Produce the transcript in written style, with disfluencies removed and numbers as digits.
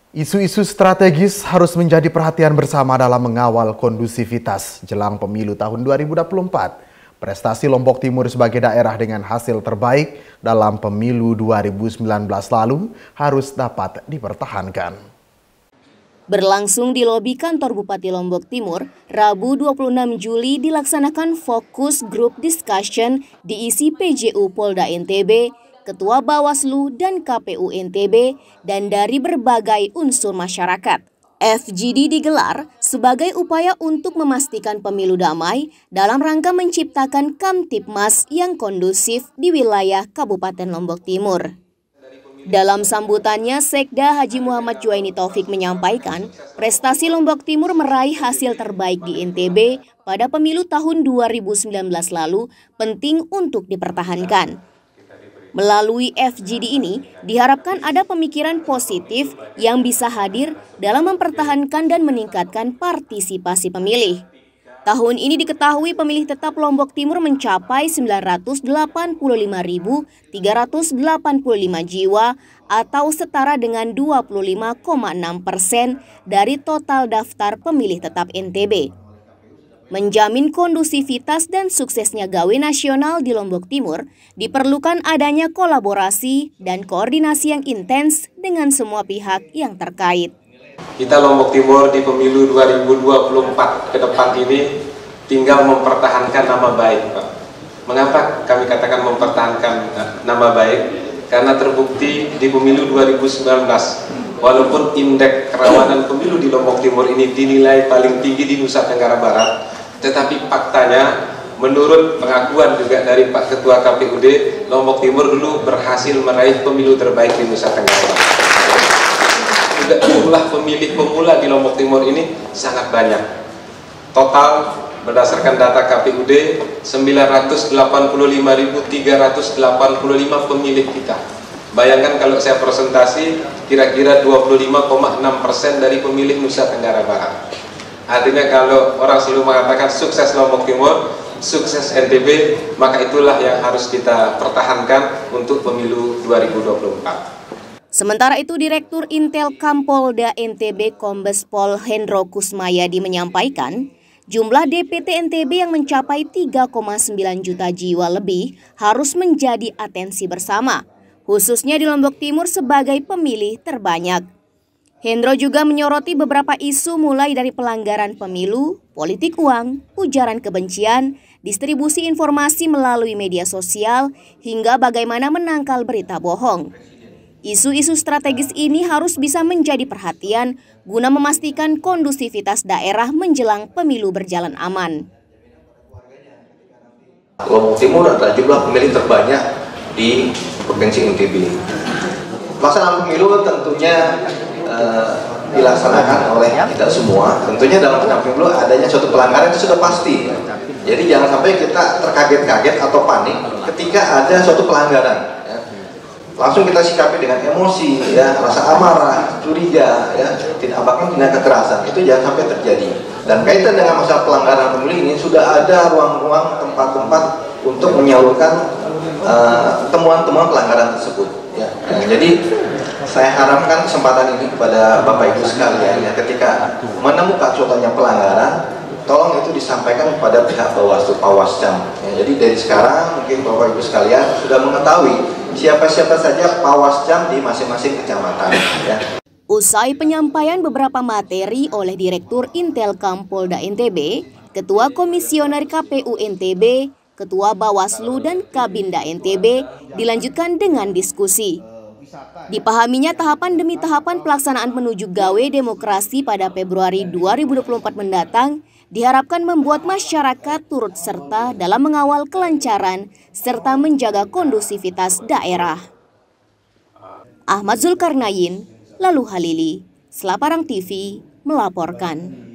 Isu-isu strategis harus menjadi perhatian bersama dalam mengawal kondusivitas jelang pemilu tahun 2024. Prestasi Lombok Timur sebagai daerah dengan hasil terbaik dalam pemilu 2019 lalu harus dapat dipertahankan. Berlangsung di lobi kantor Bupati Lombok Timur, Rabu 26 Juli dilaksanakan fokus group discussion diisi PJU Polda NTB, Ketua Bawaslu dan KPU NTB, dan dari berbagai unsur masyarakat. FGD digelar sebagai upaya untuk memastikan pemilu damai dalam rangka menciptakan Kamtipmas yang kondusif di wilayah Kabupaten Lombok Timur. Dalam sambutannya, Sekda Haji Muhammad Juwaini Taufik menyampaikan, prestasi Lombok Timur meraih hasil terbaik di NTB pada pemilu tahun 2019 lalu penting untuk dipertahankan. Melalui FGD ini, diharapkan ada pemikiran positif yang bisa hadir dalam mempertahankan dan meningkatkan partisipasi pemilih. Tahun ini diketahui pemilih tetap Lombok Timur mencapai 985.385 jiwa atau setara dengan 25,6% dari total daftar pemilih tetap NTB. Menjamin kondusivitas dan suksesnya gawe nasional di Lombok Timur, diperlukan adanya kolaborasi dan koordinasi yang intens dengan semua pihak yang terkait. Kita Lombok Timur di pemilu 2024 ke depan ini tinggal mempertahankan nama baik, Pak. Mengapa kami katakan mempertahankan nama baik? Karena terbukti di pemilu 2019, walaupun indeks kerawanan pemilu di Lombok Timur ini dinilai paling tinggi di Nusa Tenggara Barat, tetapi faktanya menurut pengakuan juga dari Pak Ketua KPUD, Lombok Timur dulu berhasil meraih pemilu terbaik di Nusa Tenggara Barat. Jumlah pemilih pemula di Lombok Timur ini sangat banyak. Total berdasarkan data KPUD 985.385 pemilih kita. Bayangkan kalau saya presentasi kira-kira 25,6% dari pemilih Nusa Tenggara Barat. Artinya kalau orang selalu mengatakan sukses Lombok Timur, sukses NTB, maka itulah yang harus kita pertahankan untuk pemilu 2024. Sementara itu, Direktur Intelkam Polda NTB Kombes Pol Hendro Kusmayadi menyampaikan, jumlah DPT NTB yang mencapai 3,9 juta jiwa lebih harus menjadi atensi bersama, khususnya di Lombok Timur sebagai pemilih terbanyak. Hendro juga menyoroti beberapa isu mulai dari pelanggaran pemilu, politik uang, ujaran kebencian, distribusi informasi melalui media sosial, hingga bagaimana menangkal berita bohong. Isu-isu strategis ini harus bisa menjadi perhatian guna memastikan kondusivitas daerah menjelang pemilu berjalan aman. Lombok Timur adalah jumlah pemilih terbanyak di Provinsi NTB. Pelaksanaan pemilu tentunya dilaksanakan oleh kita semua. Tentunya dalam pelaksanaan pemilu adanya suatu pelanggaran itu sudah pasti. Jadi jangan sampai kita terkaget-kaget atau panik ketika ada suatu pelanggaran. Langsung kita sikapi dengan emosi, ya, rasa amarah, curiga, ya, tidak bahkan tindak kekerasan, itu jangan sampai terjadi. Dan kaitan dengan masalah pelanggaran pemilu ini sudah ada ruang-ruang tempat-tempat untuk menyalurkan temuan-temuan pelanggaran tersebut. Ya. Jadi saya harapkan kesempatan ini kepada Bapak Ibu sekalian, ya, ketika menemukan contohnya pelanggaran, tolong itu disampaikan kepada pihak Bawaslu Pawascam. Ya, jadi dari sekarang mungkin Bapak Ibu sekalian sudah mengetahui siapa-siapa saja Pawascam di masing-masing kecamatan. Ya. Usai penyampaian beberapa materi oleh Direktur Intelkam Polda NTB, Ketua Komisioner KPU NTB, Ketua Bawaslu dan Kabinda NTB, dilanjutkan dengan diskusi. Dipahaminya tahapan demi tahapan pelaksanaan menuju gawe demokrasi pada Februari 2024 mendatang diharapkan membuat masyarakat turut serta dalam mengawal kelancaran serta menjaga kondusivitas daerah. Ahmad Zulkarnain, Lalu Halili, Selaparang TV, melaporkan.